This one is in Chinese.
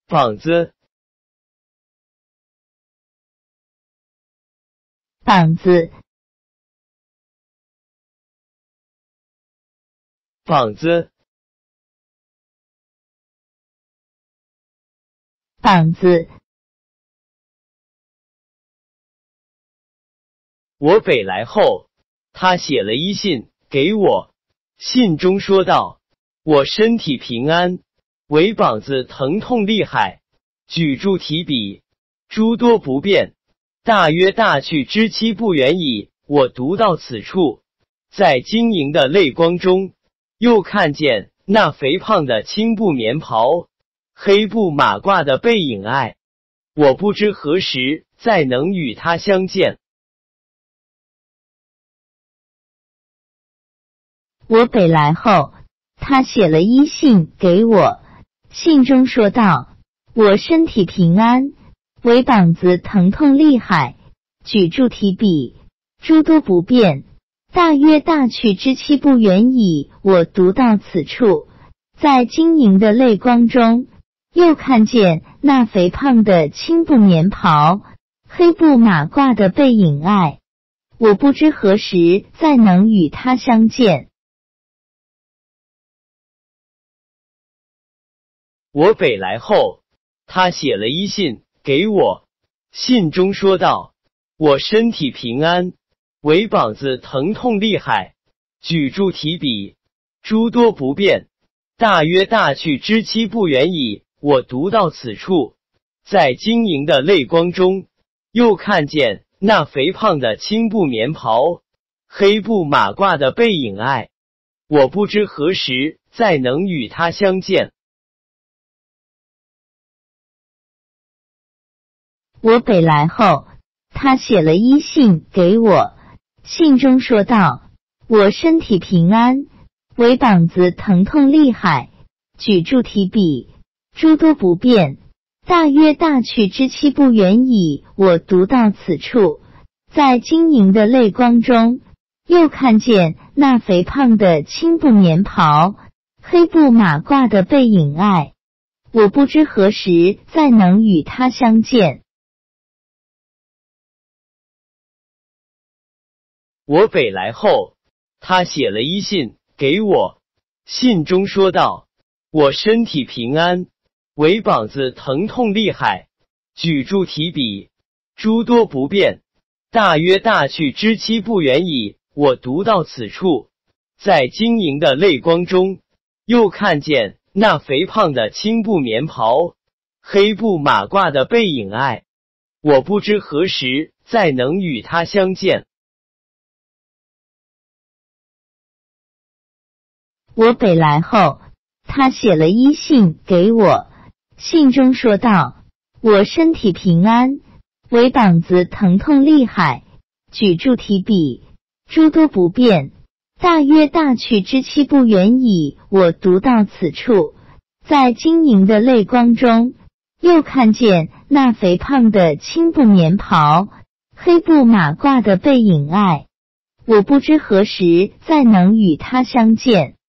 膀子， 膀子， 膀子， 膀子。 我北来后，他写了一信给我，信中说道：我身体平安，唯膀子疼痛厉害，举箸提笔，诸多不便，大约大去之期不远矣。我读到此处，在晶莹的泪光中，又看见那肥胖的青布棉袍，黑布马褂的背影爱，我不知何时再能与他相见。 我北来后，他写了一信给我，信中说道：我身体平安，唯膀子疼痛厉害，举箸提笔，诸多不便，大约大去之期不远矣。我读到此处，在晶莹的泪光中，又看见那肥胖的青布棉袍，黑布马褂的背影爱，我不知何时再能与他相见。 我北来后，他写了一信给我，信中说道：我身体平安，唯膀子疼痛厉害，举箸提笔，诸多不便，大约大去之期不远矣。我读到此处，在晶莹的泪光中，又看见那肥胖的青布棉袍，黑布马褂的背影爱，我不知何时再能与他相见。 我北来后，他写了一信给我，信中说道：我身体平安，唯膀子疼痛厉害，举箸提笔，诸多不便，大约大去之期不远矣。我读到此处，在晶莹的泪光中，又看见那肥胖的青布棉袍，黑布马褂的背影爱，我不知何时再能与他相见。 我北来后，他写了一信给我，信中说道：我身体平安，唯膀子疼痛厉害，举箸提笔，诸多不便，大约大去之期不远矣。我读到此处，在晶莹的泪光中，又看见那肥胖的青布棉袍，黑布马褂的背影爱，我不知何时再能与他相见。 我北来后，他写了一信给我，信中说道：我身体平安，唯膀子疼痛厉害，举箸提笔，诸多不便，大约大去之期不远矣。我读到此处，在晶莹的泪光中，又看见那肥胖的青布棉袍，黑布马褂的背影爱，我不知何时再能与他相见。